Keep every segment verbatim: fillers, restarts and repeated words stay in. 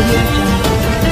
audio jungle.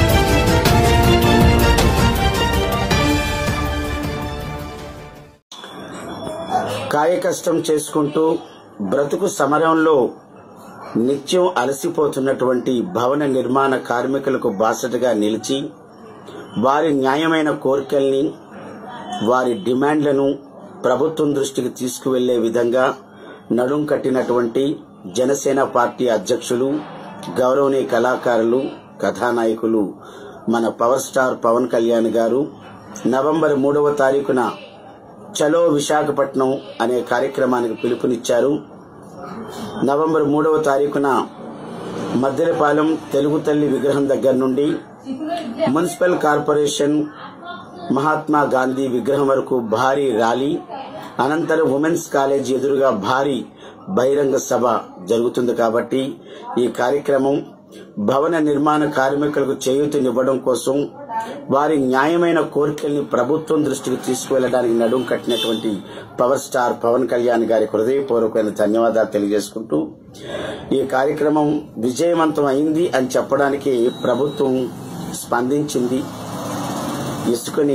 కాయకష్టం చేసుకుంటూ బ్రతుకు సమరంలో నిత్యం అలసిపోతున్నటువంటి భవన నిర్మాణ కార్మికులకు బాసటగా నిలిచి వారి న్యాయమైన కోరికల్ని వారి డిమాండ్లను ప్రభుత్వం దృష్టికి తీసుకువెళ్లే విధంగా నడుం కట్టినటువంటి జనసేన పార్టీ అధ్యక్షులు గౌరవనీయ కళాకారులు కథానాయకులు మన పవర్ స్టార్ పవన్ కళ్యాణ్ గారు నవంబర్ మూడవ తారీఖున చలో విశాఖపట్నం అనే కార్యక్రమానికి పిలుపునిచ్చారు. నవంబర్ మూడవ తారీఖున మద్దెలపాలెం తెలుగు తల్లి విగ్రహం దగ్గర నుండి మున్సిపల్ కార్పొరేషన్ మహాత్మా గాంధీ విగ్రహం వరకు భారీ ర్యాలీ, అనంతరం ఉమెన్స్ కాలేజ్ ఎదురుగా భారీ బహిరంగ సభ జరుగుతుంది. కాబట్టి ఈ కార్యక్రమం భవన నిర్మాణ కార్మికులకు చేయూతనివ్వడం కోసం వారి న్యాయమైన కోరికల్ని ప్రభుత్వం దృష్టికి తీసుకువెళ్లడానికి నడుం కట్టినటువంటి పవర్ స్టార్ పవన్ కళ్యాణ్ గారి హృదయపూర్వకమైన ధన్యవాదాలు తెలియజేసుకుంటూ ఈ కార్యక్రమం విజయవంతం అయింది అని చెప్పడానికి ప్రభుత్వం స్పందించింది, ఇసుకని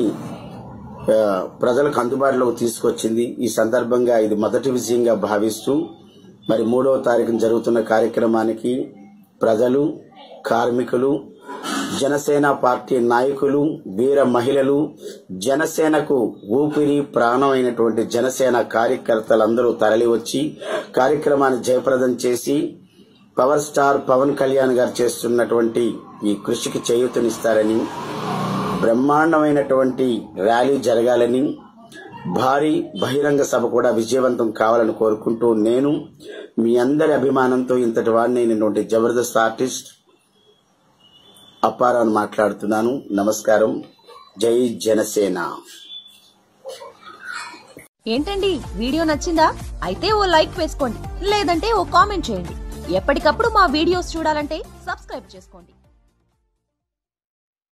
ప్రజలకు అందుబాటులోకి తీసుకొచ్చింది. ఈ సందర్భంగా ఇది మొదటి విజయంగా భావిస్తూ మరి మూడవ తారీఖున జరుగుతున్న కార్యక్రమానికి ప్రజలు, కార్మికులు, జనసేన పార్టీ నాయకులు, వీర మహిళలు, జనసేనకు ఊపిరి ప్రాణం అయినటువంటి జనసేన కార్యకర్తలందరూ తరలివచ్చి కార్యక్రమాన్ని జయప్రదం చేసి పవర్ స్టార్ పవన్ కళ్యాణ్ గారు చేస్తున్నటువంటి ఈ కృషికి చేయూతనిస్తారని, బ్రహ్మాండమైనటువంటి ర్యాలీ జరగాలని, భారీ బహిరంగ సభ కూడా విజయవంతం కావాలని కోరుకుంటూ నేను మీ అందరి అభిమానంతో ఇంతటి వాడిని అయినటువంటి జబర్దస్త్ ఆర్టిస్ట్ అప్పారావు మాట్లాడుతున్నాను. నమస్కారం. జై జనసేన. ఏంటండి వీడియో నచ్చిందా? అయితే ఓ లైక్ వేసుకోండి, లేదంటే ఓ కామెంట్ చేయండి. ఎప్పటికప్పుడు మా వీడియోస్ చూడాలంటే సబ్స్క్రైబ్ చేసుకోండి.